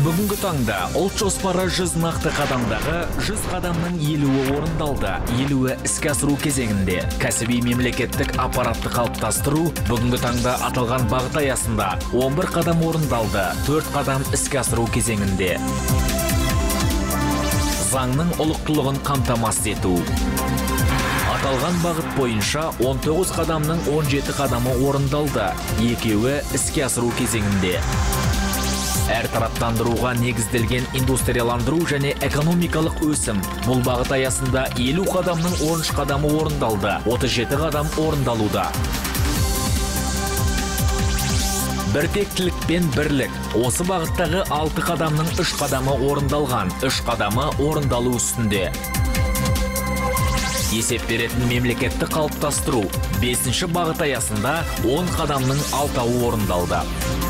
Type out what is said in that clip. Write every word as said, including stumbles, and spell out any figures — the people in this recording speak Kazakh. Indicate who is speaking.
Speaker 1: Бүгінгі таңда ұлт жоспары жүз нақты қадамдағы жүз қадамның елуі орындалды. елуі іске асыру кезеңінде. Кәсіби мемлекеттік аппаратты қалыптастыру бүгінгі таңда аталған бағыт аясында он бір қадам орындалды. төрт қадам іске асыру кезеңінде. Заңның ұлықтылығын қамтамасыз ету. Аталған бағыт бойынша он тоғыз қадамның он жеті қадамы орындалды. екеуі іске асыру кезеңінде. Әртараптандыруға негізделген индустрияландыру және экономикалық өсім. Бұл бағыт аясында елу қадамның он үш қадамы орындалды, отыз жеті қадам орындалуда. Біртектілік пен бірлік. Осы бағыттағы алты қадамның үш қадамы орындалған, үш қадамы орындалу үстінде. Есеп беретін мемлекетті қалыптастыру. бесінші бағыт аясында он қадамның алтауы орындалды.